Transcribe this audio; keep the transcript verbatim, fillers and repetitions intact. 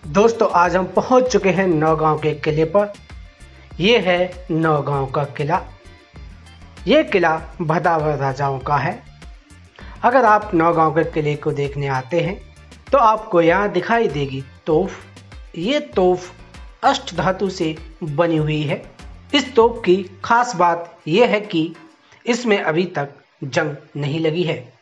दोस्तों आज हम पहुंच चुके हैं नौगांव के किले पर। यह है नौगांव का किला। यह किला भदावर राजाओं का है। अगर आप नौगांव के किले को देखने आते हैं तो आपको यहाँ दिखाई देगी तोफ। ये तोफ अष्ट धातु से बनी हुई है। इस तोफ की खास बात यह है कि इसमें अभी तक जंग नहीं लगी है।